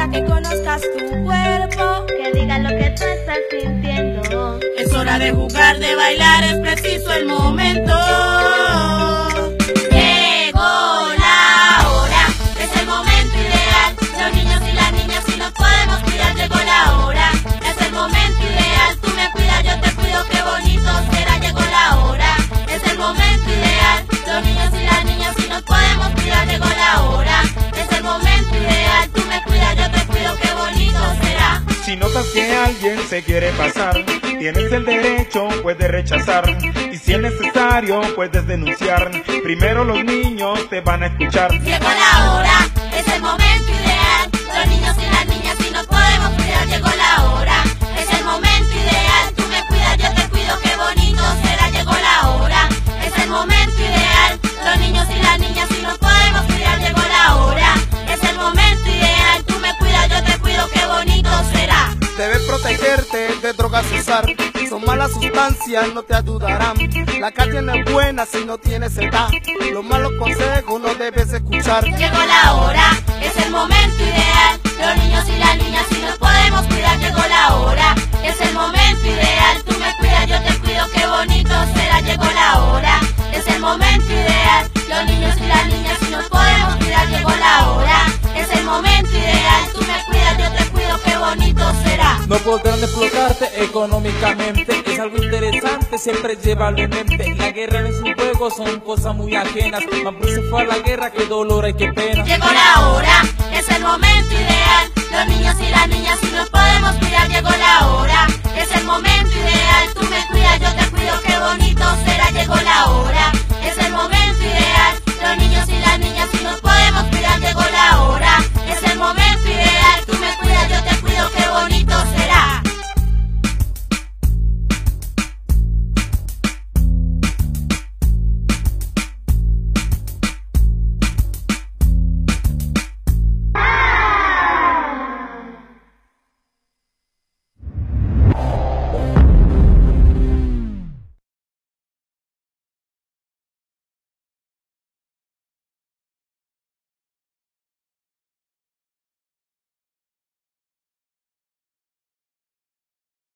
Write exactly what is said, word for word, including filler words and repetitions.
hora que conozcas tu cuerpo, que digas lo que tú estás sintiendo. Es hora de jugar, de bailar, es preciso el momento. Llegó la hora, es el momento ideal. Los niños y las niñas, si nos podemos cuidar, llegó la hora. Es el momento ideal, tú me cuidas, yo te cuido, qué bonito será, llegó la hora. Es el momento ideal, los niños y las niñas, si nos podemos cuidar, llegó la hora. Es el momento ideal, tú me cuidas, yo te cuido, qué bonito será. Si notas que alguien se quiere pasar, tienes el derecho, puedes rechazar. Y si es necesario, puedes denunciar. Primero los niños te van a escuchar. Llegó la hora, es el momento ideal. Los niños y las niñas, si nos podemos cuidar, llegó la hora. Es el momento ideal, tú me cuidas, yo te cuido, qué bonito será, llegó la hora. Es el momento ideal, los niños y las niñas, si nos podemos cuidar, llegó la hora. Es el momento ideal, tú me cuidas, yo te cuido, qué bonito será. Debes protegerte de drogas usar, son malas sustancias, no te ayudarán. La calle no es buena si no tienes edad, los malos consejos no debes escuchar. Llegó la hora, es el momento ideal. Los niños y las niñas, si nos podemos cuidar, llegó la hora. Es el momento ideal, tú me cuidas, yo te cuido, qué bonito será, llegó la hora. Es el momento ideal, los niños y las niñas, si nos podemos cuidar, llegó la hora. Es el momento ideal, tú me cuidas, yo te cuido, qué bonito será. No podrán explotarte económicamente, es algo interesante, siempre llévalo en mente. La guerra no es un juego, son cosas muy ajenas. Mambrú se fue a la guerra, qué dolor y qué pena. Llegó la hora, es el momento ideal. Los niños y las niñas, si nos podemos cuidar, llegó la hora. Es el momento ideal, tú me cuidas, yo te cuido, qué bonito será, llegó la hora.